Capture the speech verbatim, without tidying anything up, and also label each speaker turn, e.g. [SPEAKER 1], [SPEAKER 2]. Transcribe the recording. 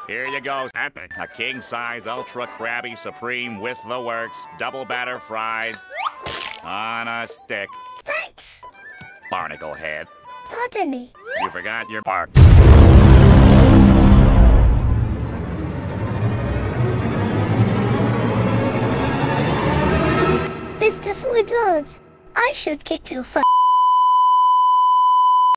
[SPEAKER 1] Here you go. Epic. A king-size ultra crabby supreme with the works. Double batter fried. On a stick.
[SPEAKER 2] Thanks.
[SPEAKER 1] Barnacle head.
[SPEAKER 2] Pardon me.
[SPEAKER 1] You forgot your part.
[SPEAKER 2] Mister Squidward, I should kick your f***.